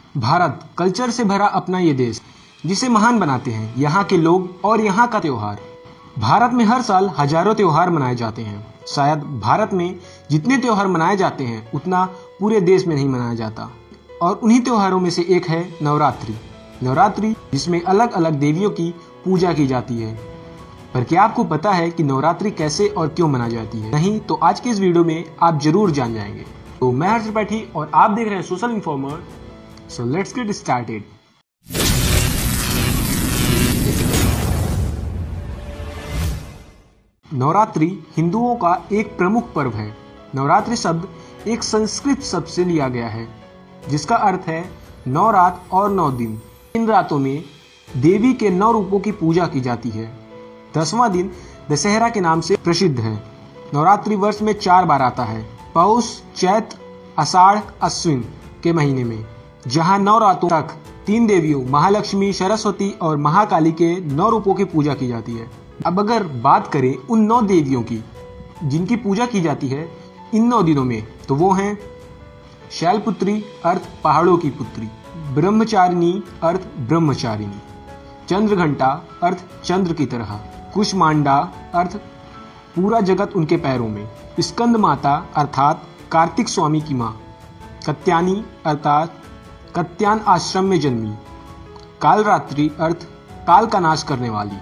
Bharat culture से भरा अपना ये देश, जिसे महान बनाते हैं यहाँ के लोग और यहाँ का त्योहार। भारत में हर साल हजारों त्योहार मनाए जाते हैं। शायद भारत में जितने त्योहार मनाए जाते हैं उतना पूरे देश में नहीं मनाया जाता। और उन्हीं त्योहारों में से एक है नवरात्रि। नवरात्रि जिसमें अलग अलग देवियों की पूजा की जाती है। पर क्या आपको पता है कि नवरात्रि कैसे और क्यों मनाई जाती है? नहीं तो आज के इस वीडियो में आप जरूर जान जाएंगे। तो मैं हर्ष त्रिपाठी और आप देख रहे हैं social informer. So let's get started. Navratri हिंदुओं का एक प्रमुख पर्व है। नवरात्रि शब्द एक संस्कृत शब्द से लिया गया है जिसका अर्थ है 9 रात और 9 दिन। इन रातों में देवी के 9 रूपों की पूजा की जाती है। 10वां दिन दशहरा के नाम से प्रसिद्ध है। नवरात्रि वर्ष में 4 बार आता है, पौष, चैत्र, आषाढ़, अश्विन के महीने में, जहां 9 रातों तक 3 देवियों महालक्ष्मी, सरस्वती और महाकाली के 9 रूपों की पूजा की जाती है। अब अगर बात करें उन 9 देवियों की जिनकी पूजा की जाती है इन 9 दिनों में, तो वो हैं शैलपुत्री अर्थ पहाड़ों की पुत्री, ब्रह्मचारिणी अर्थ ब्रह्मचारिणी, चंद्रघंटा अर्थ चंद्र की तरह, कुष्मांडा अर्थ पूरा जगत उनके पैरों में, स्कंद माता अर्थात कार्तिक स्वामी की माँ, कत्यानी अर्थात कत्यान आश्रम में जन्मी, कालरात्रि अर्थ काल का नाश करने वाली,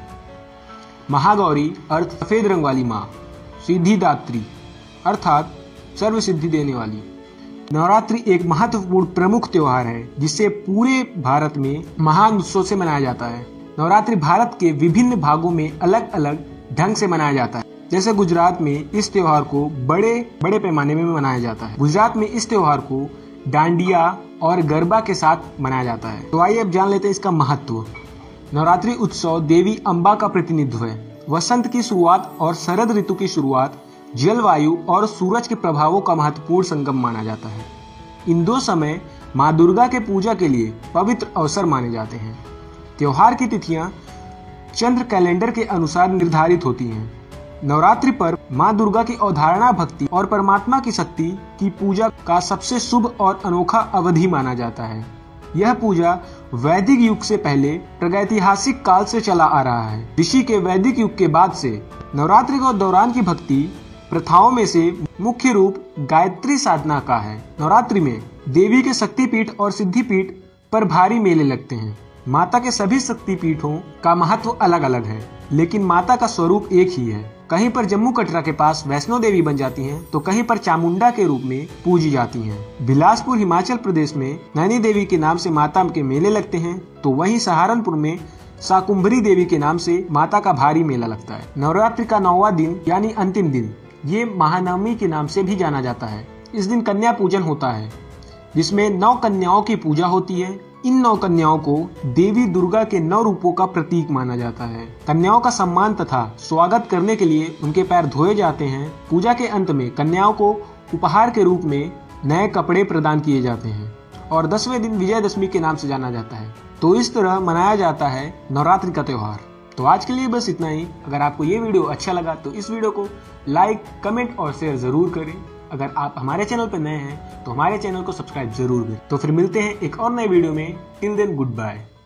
महागौरी अर्थ सफेद रंग वाली माँ, सिद्धिदात्री अर्थात सर्व सिद्धि देने वाली। नवरात्रि एक महत्वपूर्ण प्रमुख त्योहार है जिसे पूरे भारत में महान उत्सव से मनाया जाता है। नवरात्रि भारत के विभिन्न भागों में अलग अलग ढंग से मनाया जाता है। जैसे गुजरात में इस त्योहार को बड़े पैमाने में मनाया जाता है। गुजरात में इस त्योहार को डांडिया और गरबा के साथ मनाया जाता है। तो आइए अब जान लेते हैं इसका महत्व। नवरात्रि उत्सव देवी अम्बा का प्रतिनिधित्व है। वसंत की शुरुआत और शरद ऋतु की शुरुआत जलवायु और सूरज के प्रभावों का महत्वपूर्ण संगम माना जाता है। इन 2 समय माँ दुर्गा के पूजा के लिए पवित्र अवसर माने जाते हैं। त्योहार की तिथियां चंद्र कैलेंडर के अनुसार निर्धारित होती हैं। नवरात्रि पर माँ दुर्गा की अवधारणा, भक्ति और परमात्मा की शक्ति की पूजा का सबसे शुभ और अनोखा अवधि माना जाता है। यह पूजा वैदिक युग से पहले प्रागैतिहासिक काल से चला आ रहा है। ऋषि के वैदिक युग के बाद से नवरात्रि के दौरान की भक्ति प्रथाओं में से मुख्य रूप गायत्री साधना का है। नवरात्रि में देवी के शक्तिपीठ और सिद्धिपीठ पर भारी मेले लगते हैं। माता के सभी शक्तिपीठों का महत्व अलग अलग है, लेकिन माता का स्वरूप एक ही है। कहीं पर जम्मू कटरा के पास वैष्णो देवी बन जाती हैं, तो कहीं पर चामुंडा के रूप में पूजी जाती हैं। बिलासपुर हिमाचल प्रदेश में नैनी देवी के नाम से माता के मेले लगते हैं, तो वहीं सहारनपुर में शाकुंभरी देवी के नाम से माता का भारी मेला लगता है। नवरात्रि का 9वां दिन यानी अंतिम दिन, ये महानवमी के नाम से भी जाना जाता है। इस दिन कन्या पूजन होता है जिसमें 9 कन्याओं की पूजा होती है। इन 9 कन्याओं को देवी दुर्गा के 9 रूपों का प्रतीक माना जाता है। कन्याओं का सम्मान तथा स्वागत करने के लिए उनके पैर धोए जाते हैं। पूजा के अंत में कन्याओं को उपहार के रूप में नए कपड़े प्रदान किए जाते हैं और 10वें दिन विजयदशमी के नाम से जाना जाता है। तो इस तरह मनाया जाता है नवरात्रि का त्योहार। तो आज के लिए बस इतना ही। अगर आपको ये वीडियो अच्छा लगा तो इस वीडियो को लाइक, कमेंट और शेयर जरूर करें। अगर आप हमारे चैनल पर नए हैं तो हमारे चैनल को सब्सक्राइब जरूर करें। तो फिर मिलते हैं एक और नए वीडियो में। Till then good bye.